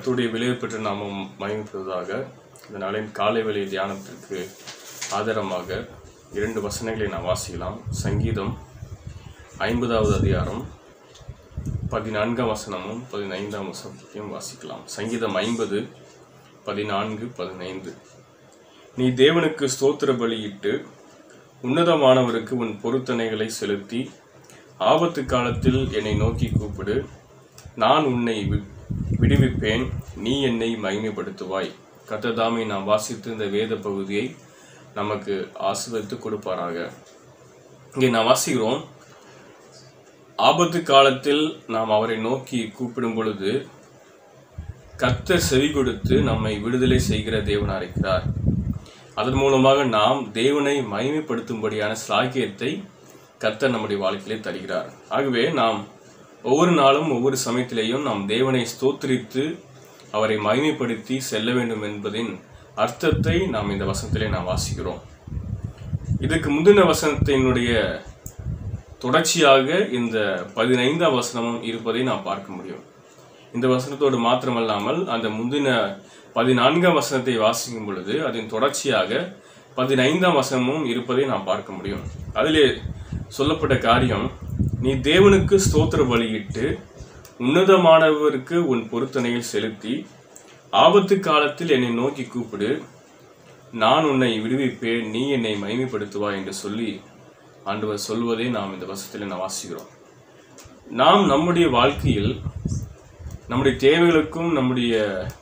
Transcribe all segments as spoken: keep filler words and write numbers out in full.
கர்த்தருடைய விலையேறப்பெற்ற நாமம் மகிமைப்படுவதாக. இந்த நாளின் காலை வேளை தியானத்திற்கு ஆதாரமாக இரண்டு வசனங்களை நாம் வாசிக்கலாம். சங்கீதம் ஐம்பதாவது அதிகாரம் பதினான்காம் வசனமும் பதினைந்தாம் வசனத்தையும் வாசிக்கலாம். சங்கீதம் ஐம்பது பதினான்கு பதினைந்து. நீ தேவனுக்கு ஸ்தோத்திர பலியிட்டு உன்னதமானவருக்கு உன் பொருத்தனைகளை செலுத்தி ஆபத்து காலத்தில் என்னை நோக்கி கூப்பிடு, நான் உன்னை விடுவிப்பேன், நீ என்னை மகிமைப்படுத்துவாய். கர்த்தர் நாம் வாசித்து இந்த வேத பகுதியை நமக்கு ஆசீர்வதித்து கொடுப்பாராக. இங்கே நாம் வாசிக்கிறோம், ஆபத்து காலத்தில் நாம் அவரை நோக்கி கூப்பிடும் பொழுது கர்த்தர் செவி கொடுத்து நம்மை விடுதலை செய்கிற தேவனாக இருக்கிறார். அதன் மூலமாக நாம் தேவனை மகிமைப்படுத்தும்படியான சாக்கியத்தை கர்த்தர் நம்முடைய வாழ்க்கையிலே தருகிறார். ஆகவே நாம் ஒவ்வொரு நாளும் ஒவ்வொரு சமயத்திலேயும் நாம் தேவனை ஸ்தோத்திரித்து அவரை மகிமைப்படுத்தி செல்ல வேண்டும் என்பதின் அர்த்தத்தை நாம் இந்த வசனத்திலே நாம் வாசிக்கிறோம். இதுக்கு முந்தின வசனத்தினுடைய தொடர்ச்சியாக இந்த பதினைந்தாம் வசனமும் இருப்பதை நாம் பார்க்க முடியும். இந்த வசனத்தோடு மாத்திரமல்லாமல் அந்த முந்தின பதினான்காம் வசனத்தை வாசிக்கும் பொழுது அதன் தொடர்ச்சியாக பதினைந்தாம் வசனமும் இருப்பதை நாம் பார்க்க முடியும். அதிலே சொல்லப்பட்ட காரியம், நீ தேவனுக்கு ஸ்தோத்திர பலியிட்டு உன்னதமானவருக்கு உன் பொருத்தனையில் செலுத்தி ஆபத்து காலத்தில் என்னை நோக்கி கூப்பிடு, நான் உன்னை விடுவிப்பேன், நீ என்னை மகிமைப்படுத்துவாய் என்று சொல்லி ஆண்டவர் சொல்வதை நாம் இந்த வசனத்தில் நாம் வாசிக்கிறோம். நாம் நம்முடைய வாழ்க்கையில் நம்முடைய தேவைகளுக்கும் நம்முடைய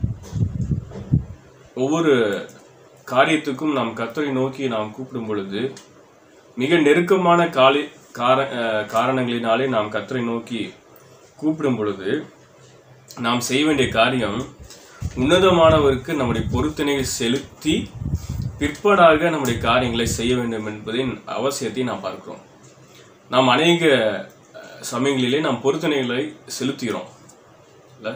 ஒவ்வொரு காரியத்துக்கும் நாம் கர்த்தரை நோக்கி நாம் கூப்பிடும் பொழுது மிக நெருக்கமான காலி கார காரணங்களினாலே நாம் கர்த்தரை நோக்கி கூப்பிடும் பொழுது நாம் செய்ய வேண்டிய காரியம் உன்னதமானவருக்கு நம்முடைய பொருத்தனையை செலுத்தி பிற்பாடாக நம்முடைய காரியங்களை செய்ய வேண்டும் என்பதின் அவசியத்தை நாம் பார்க்கிறோம். நாம் அநேக சமயங்களிலே நாம் பொருத்தனைகளை செலுத்துகிறோம். இல்லை,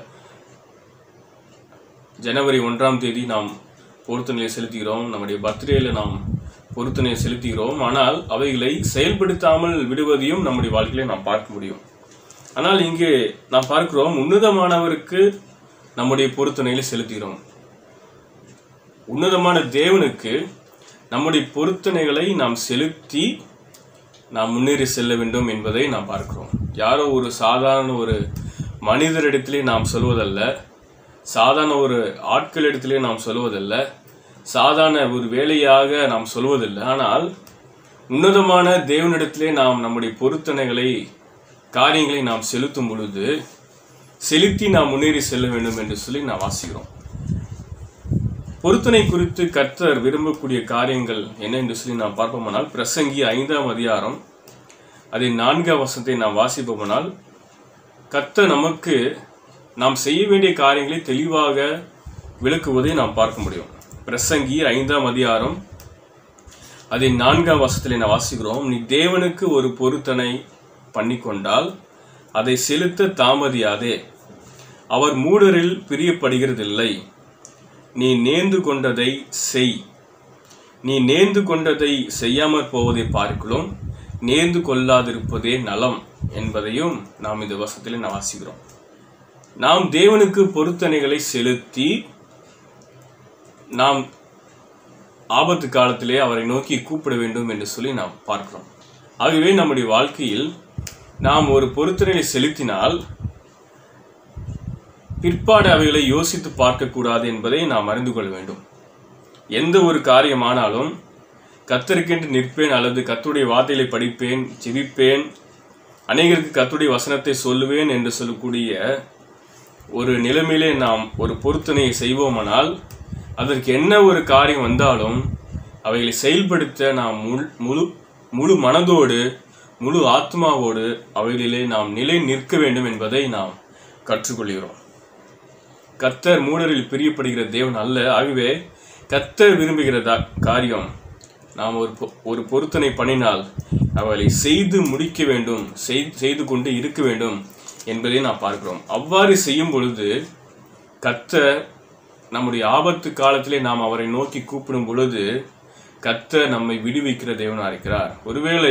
ஜனவரி ஒன்றாம் தேதி நாம் பொருத்தனையை செலுத்துகிறோம், நம்முடைய பர்த்டேல நாம் பொருத்தனையை செலுத்துகிறோம். ஆனால் அவைகளை செயல்படுத்தாமல் விடுவதையும் நம்முடைய வாழ்க்கையில நாம் பார்க்க முடியும். ஆனால் இங்கே நாம் பார்க்கிறோம், உன்னதமானவருக்கு நம்முடைய பொருத்தனைகளை செலுத்துகிறோம். உன்னதமான தேவனுக்கு நம்முடைய பொருத்தனைகளை நாம் செலுத்தி நாம் முன்னேறி செல்ல வேண்டும் என்பதை நாம் பார்க்கிறோம். யாரோ ஒரு சாதாரண ஒரு மனிதரிடத்திலே நாம் சொல்வதல்ல, சாதாரண ஒரு ஆட்களிடத்திலே நாம் சொல்வதல்ல, சாதாரண ஒரு வேலையாக நாம் சொல்வதில்லை. ஆனால் உன்னதமான தேவனிடத்திலே நாம் நம்முடைய பொருத்தனைகளை காரியங்களை நாம் செலுத்தும் பொழுது செலுத்தி நாம் முன்னேறி செல்ல வேண்டும் என்று சொல்லி நாம் வாசிக்கிறோம். பொருத்தனை குறித்து கர்த்தர் விரும்பக்கூடிய காரியங்கள் என்ன என்று சொல்லி நாம் பார்ப்போமானால், பிரசங்கி ஐந்தாம் அதிகாரம் அதை நான்காம் வசனத்தை நாம் வாசிப்போமானால், கர்த்தர் நமக்கு நாம் செய்ய வேண்டிய காரியங்களை தெளிவாக விளக்குவதை நாம் பார்க்க முடியும். பிரசங்கி ஐந்தாம் அதிகாரம் அதை நான்காம் வசனத்தில் நான் வாசிக்கிறோம், நீ தேவனுக்கு ஒரு பொருத்தனை பண்ணி கொண்டால் அதை செலுத்த தாமதியாதே, அவர் மூடரில் பிரியப்படுகிறதில்லை, நீ நேர்ந்து கொண்டதை செய், நீ நேர்ந்து கொண்டதை செய்யாமற் போவதை பார்க்கலாம், நேர்ந்து கொள்ளாதிருப்பதே நலம் என்பதையும் நாம் இந்த வசனத்தில் நான் வாசிக்கிறோம். நாம் தேவனுக்கு பொருத்தனைகளை செலுத்தி நாம் ஆபத்து காலத்திலே அவரை நோக்கி கூப்பிட வேண்டும் என்று சொல்லி நாம் பார்க்கிறோம். ஆகவே நம்முடைய வாழ்க்கையில் நாம் ஒரு பொருத்தனையை செலுத்தினால் பிற்பாடு அவைகளை யோசித்து பார்க்கக்கூடாது என்பதை நாம் அறிந்து கொள்ள வேண்டும். எந்த ஒரு காரியமானாலும் கர்த்தருக்கென்று நிற்பேன் அல்லது கர்த்தருடைய வார்த்தைகளை படிப்பேன், ஜெபிப்பேன், அநேகருக்கு கர்த்தருடைய வசனத்தை சொல்லுவேன் என்று சொல்லக்கூடிய ஒரு நிலைமையிலே நாம் ஒரு பொருத்தனையை செய்வோமானால் அதற்கு என்ன ஒரு காரியம் வந்தாலும் அவைகளை செயல்படுத்த நாம் முழு முழு மனதோடு முழு ஆத்மாவோடு அவைகளிலே நாம் நிலை நிற்க வேண்டும் என்பதை நாம் கற்றுக்கொள்கிறோம். கர்த்தர் மூடரில் பிரியப்படுகிற தேவன் அல்ல. ஆகவே கர்த்தர் விரும்புகிற காரியம் நாம் ஒரு ஒரு பொருத்தனை பண்ணினால் அவைகளை செய்து முடிக்க வேண்டும், செய்து கொண்டு இருக்க வேண்டும் என்பதை நாம் பார்க்கிறோம். அவ்வாறு செய்யும் பொழுது கர்த்தர் நம்முடைய ஆபத்து காலத்திலே நாம் அவரை நோக்கி கூப்பிடும் பொழுது கர்த்தர் நம்மை விடுவிக்கிற தேவனாக இருக்கிறார். ஒருவேளை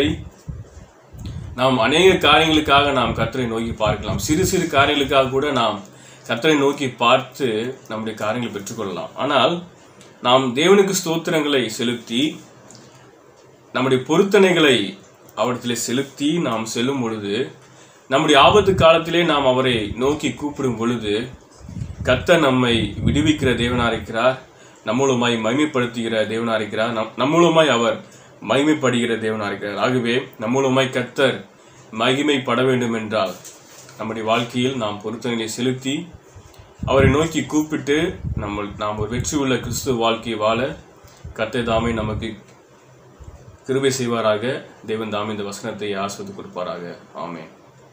நாம் அநேக காரியங்களுக்காக நாம் கர்த்தரை நோக்கி பார்க்கலாம். சிறு சிறு காரியங்களுக்காக கூட நாம் கர்த்தரை நோக்கி பார்த்து நம்முடைய காரியங்களை பெற்றுக்கொள்ளலாம். ஆனால் நாம் தேவனுக்கு ஸ்தோத்திரங்களை செலுத்தி நம்முடைய பொருத்தனைகளை அவரிடத்திலே செலுத்தி நாம் செல்லும் பொழுது, நம்முடைய ஆபத்து காலத்திலே நாம் அவரை நோக்கி கூப்பிடும் பொழுது, கர்த்தர் நம்மை விடுவிக்கிற தேவனாக இருக்கிறார், நம்மூலமாய் மகிமைப்படுத்துகிற தேவனாக இருக்கிறார், நம் நம்மூலமாய் அவர் மகிமைப்படுகிற தேவனாக இருக்கிறார். ஆகவே நம்மூலமாய் கர்த்தர் மகிமைப்பட வேண்டும் என்றால் நம்முடைய வாழ்க்கையில் நாம் பொருத்தனைகளை செலுத்தி அவரை நோக்கி கூப்பிட்டு நம்ம நாம் ஒரு வெற்றி உள்ள கிறிஸ்துவ வாழ்க்கையை வாழ கர்த்தர் தாமே நமக்கு கிருபை செய்வாராக. தேவன் தாமே இந்த வசனத்தை ஆசீர்வதித்து கொடுப்பாராக. ஆமென்.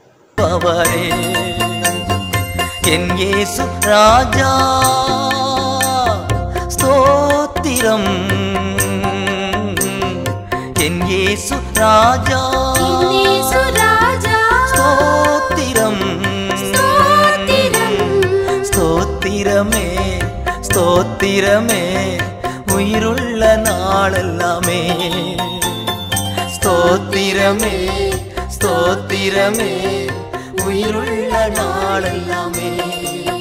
என் இயேசு ராஜா ஸ்தோத்திரம், என் இயேசு ராஜா ஸ்தோத்திரம், ஸ்தோத்திரமே ஸ்தோத்திரமே உயிருள்ள நாளெல்லாமே, ஸ்தோத்திரமே ஸ்தோத்திரமே உயிருள்ள நாளெல்லாமே.